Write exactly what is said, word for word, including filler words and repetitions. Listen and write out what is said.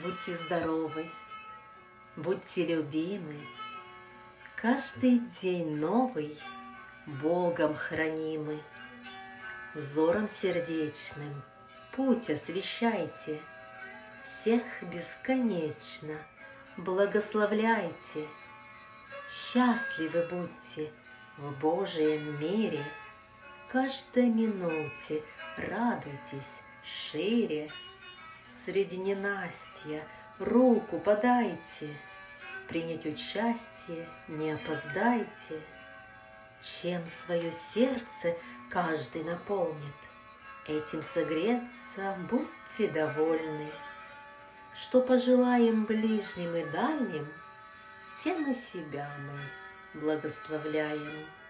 Будьте здоровы, будьте любимы, каждый день новый Богом хранимый. Взором сердечным путь освещайте, всех бесконечно благословляйте. Счастливы будьте в Божьем мире, каждой минуте радуйтесь шире. Среди ненастья руку подайте, принять участие не опоздайте. Чем свое сердце каждый наполнит, этим согреться будьте довольны. Что пожелаем ближним и дальним, тем и себя мы благословляем.